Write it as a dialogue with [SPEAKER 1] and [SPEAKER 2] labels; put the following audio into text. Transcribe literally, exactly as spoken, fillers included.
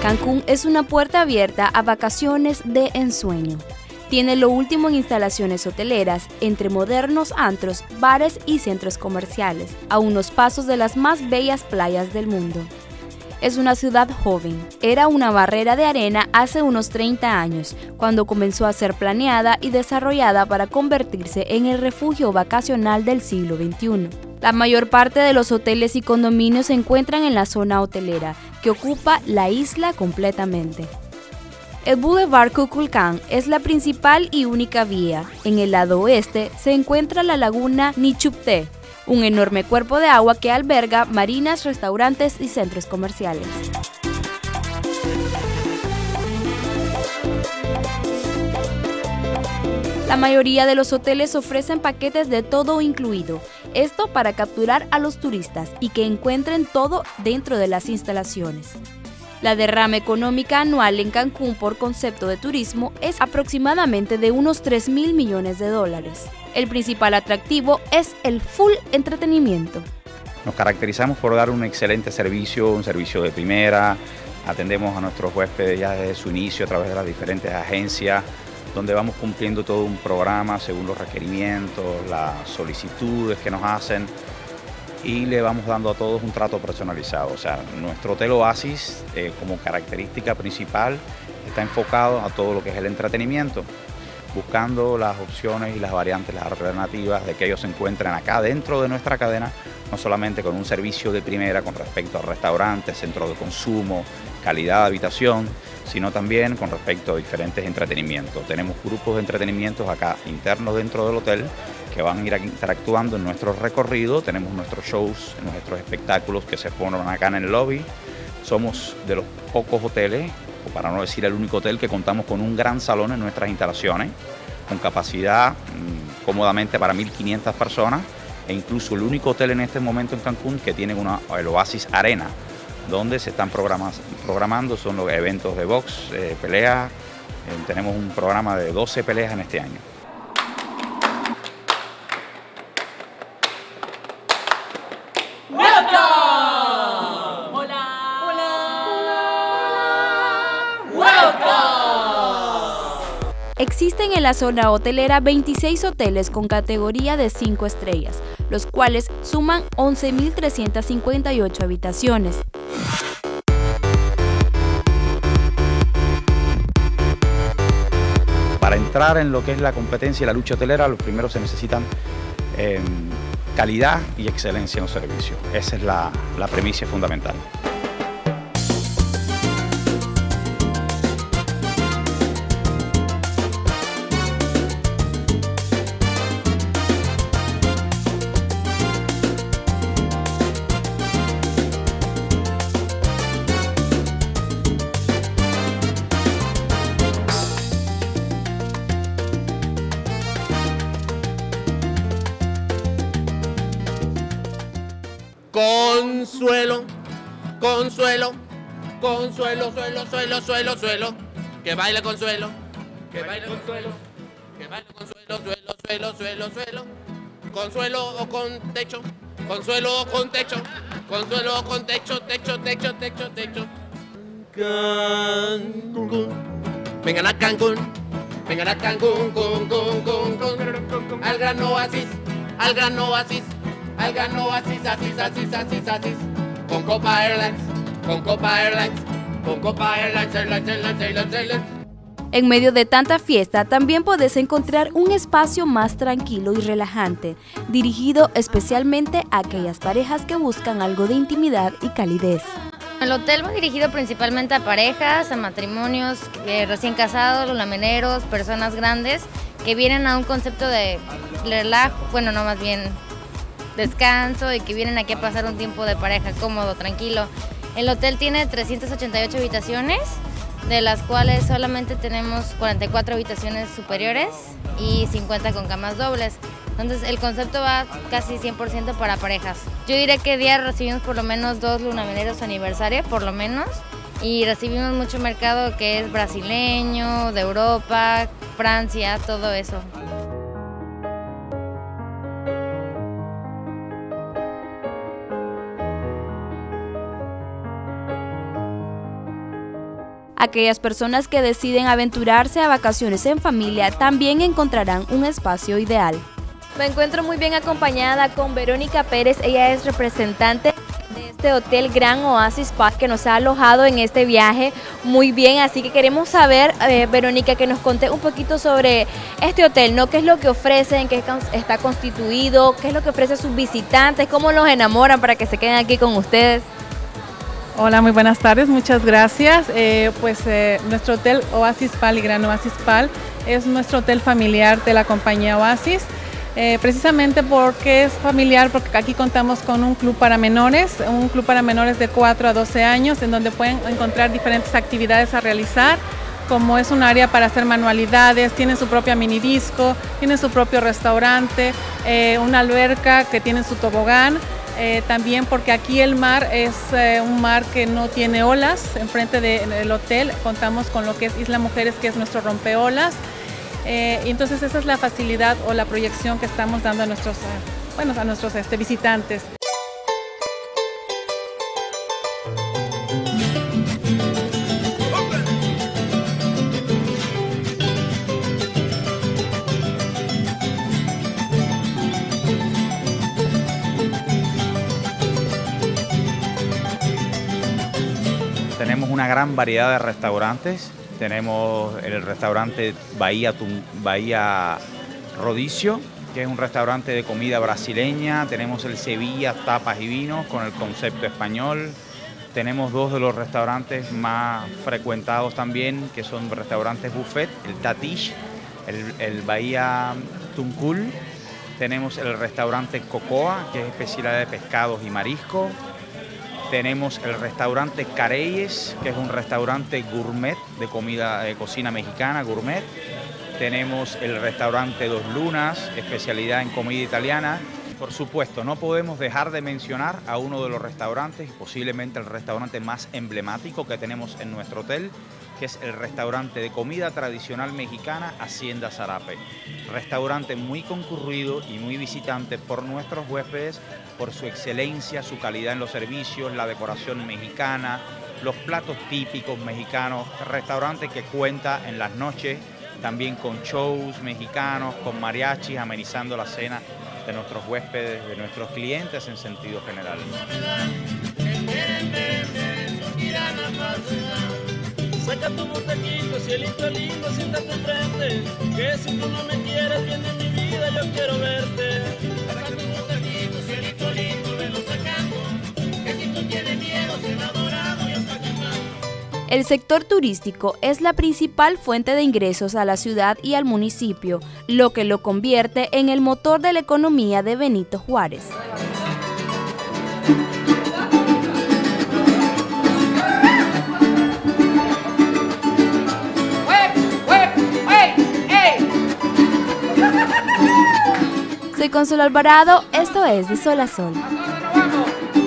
[SPEAKER 1] Cancún es una puerta abierta a vacaciones de ensueño. Tiene lo último en instalaciones hoteleras, entre modernos antros, bares y centros comerciales, a unos pasos de las más bellas playas del mundo. Es una ciudad joven. Era una barrera de arena hace unos treinta años, cuando comenzó a ser planeada y desarrollada para convertirse en el refugio vacacional del siglo veintiuno. La mayor parte de los hoteles y condominios se encuentran en la zona hotelera, que ocupa la isla completamente. El Boulevard Kukulcán es la principal y única vía. En el lado oeste se encuentra la laguna Nichupté, un enorme cuerpo de agua que alberga marinas, restaurantes y centros comerciales. La mayoría de los hoteles ofrecen paquetes de todo incluido, esto para capturar a los turistas y que encuentren todo dentro de las instalaciones. La derrama económica anual en Cancún por concepto de turismo es aproximadamente de unos tres mil millones de dólares. El principal atractivo es el full entretenimiento.
[SPEAKER 2] Nos caracterizamos por dar un excelente servicio, un servicio de primera. Atendemos a nuestros huéspedes ya desde su inicio a través de las diferentes agencias, donde vamos cumpliendo todo un programa según los requerimientos, las solicitudes que nos hacen y le vamos dando a todos un trato personalizado. O sea, nuestro Hotel Oasis eh, como característica principal está enfocado a todo lo que es el entretenimiento, buscando las opciones y las variantes, las alternativas de que ellos se encuentren acá dentro de nuestra cadena, no solamente con un servicio de primera con respecto a restaurantes, centros de consumo, calidad de habitación, sino también con respecto a diferentes entretenimientos. Tenemos grupos de entretenimientos acá internos dentro del hotel que van a ir interactuando en nuestro recorrido. Tenemos nuestros shows, nuestros espectáculos que se ponen acá en el lobby. Somos de los pocos hoteles, o para no decir el único hotel, que contamos con un gran salón en nuestras instalaciones, con capacidad mmm, cómodamente para mil quinientas personas, e incluso el único hotel en este momento en Cancún que tiene una, el Oasis Arena, donde se están programando son los eventos de box, eh, peleas. Eh, tenemos un programa de doce peleas en este año.
[SPEAKER 1] Existen en la zona hotelera veintiséis hoteles con categoría de cinco estrellas, los cuales suman once mil trescientas cincuenta y ocho habitaciones.
[SPEAKER 2] Para entrar en lo que es la competencia y la lucha hotelera, lo primero se necesitan eh, calidad y excelencia en los servicios. Esa es la, la premisa fundamental.
[SPEAKER 3] Consuelo, Consuelo, Consuelo, suelo, suelo, suelo, suelo, que baila Consuelo, que baila Consuelo, que baila Consuelo, suelo, suelo, suelo, suelo, Consuelo o con techo, Consuelo o con techo, Consuelo o con techo, techo, techo, techo, techo. Cancún, vengan a Cancún, vengan a Cancún, con, con, con, con, al gran oasis, al gran oasis. Al gran oasis, asís, asís, asís, asís, con Copa Airlines, con Copa Airlines, con Copa Airlines, Airlines, Airlines, Airlines, Airlines.
[SPEAKER 1] En medio de tanta fiesta, también podés encontrar un espacio más tranquilo y relajante, dirigido especialmente a aquellas parejas que buscan algo de intimidad y calidez.
[SPEAKER 4] El hotel va dirigido principalmente a parejas, a matrimonios, eh, recién casados, los lameneros, personas grandes que vienen a un concepto de relajo, bueno, no, más bien descanso, y que vienen aquí a pasar un tiempo de pareja cómodo, tranquilo. El hotel tiene trescientas ochenta y ocho habitaciones, de las cuales solamente tenemos cuarenta y cuatro habitaciones superiores y cincuenta con camas dobles. Entonces el concepto va casi cien por ciento para parejas. Yo diría que diario recibimos por lo menos dos lunamineros aniversario, por lo menos, y recibimos mucho mercado que es brasileño, de Europa, Francia, todo eso.
[SPEAKER 1] Aquellas personas que deciden aventurarse a vacaciones en familia también encontrarán un espacio ideal. Me encuentro muy bien acompañada con Verónica Pérez, ella es representante de este hotel Gran Oasis Spa que nos ha alojado en este viaje muy bien, así que queremos saber, eh, Verónica, que nos conté un poquito sobre este hotel, ¿no? ¿Qué es lo que ofrecen? ¿Qué está constituido? ¿Qué es lo que ofrece a sus visitantes? ¿Cómo los enamoran para que se queden aquí con ustedes?
[SPEAKER 5] Hola, muy buenas tardes, muchas gracias. Eh, pues eh, nuestro hotel Oasis Spa y Gran Oasis Spa es nuestro hotel familiar de la compañía Oasis. Eh, precisamente porque es familiar, porque aquí contamos con un club para menores, un club para menores de cuatro a doce años, en donde pueden encontrar diferentes actividades a realizar, como es un área para hacer manualidades, tienen su propia mini disco, tienen su propio restaurante, eh, una alberca que tiene su tobogán, eh, también porque aquí el mar es eh, un mar que no tiene olas. Enfrente de, del hotel contamos con lo que es Isla Mujeres, que es nuestro rompeolas. Eh, y entonces esa es la facilidad o la proyección que estamos dando a nuestros, eh, bueno, a nuestros este, visitantes.
[SPEAKER 2] Tenemos una gran variedad de restaurantes. Tenemos el restaurante Bahía, Bahía Rodicio, que es un restaurante de comida brasileña. Tenemos el Sevilla Tapas y Vinos con el concepto español. Tenemos dos de los restaurantes más frecuentados también, que son restaurantes buffet, el Tatish, el, el Bahía Tuncul. Tenemos el restaurante Cocoa, que es especialidad de pescados y mariscos. Tenemos el restaurante Careyes, que es un restaurante gourmet de comida, de cocina mexicana, gourmet. Tenemos el restaurante Dos Lunas, especialidad en comida italiana. Por supuesto, no podemos dejar de mencionar a uno de los restaurantes, posiblemente el restaurante más emblemático que tenemos en nuestro hotel, que es el restaurante de comida tradicional mexicana Hacienda Zarape. Restaurante muy concurrido y muy visitante por nuestros huéspedes, por su excelencia, su calidad en los servicios, la decoración mexicana, los platos típicos mexicanos. Restaurante que cuenta en las noches también con shows mexicanos, con mariachis, amenizando la cena de nuestros huéspedes, de nuestros clientes en sentido general.
[SPEAKER 6] Saca tu butaquito, cielito lindo, siéntate enfrente, que si tú no me quieres, bien en mi vida, yo quiero verte. Saca tu butaquito, cielito lindo, velo sacando, que si tú tienes miedo, se va dorado y hasta quemando.
[SPEAKER 1] El sector turístico es la principal fuente de ingresos a la ciudad y al municipio, lo que lo convierte en el motor de la economía de Benito Juárez. Soy Consuelo Alvarado, esto es De Sol a Sol.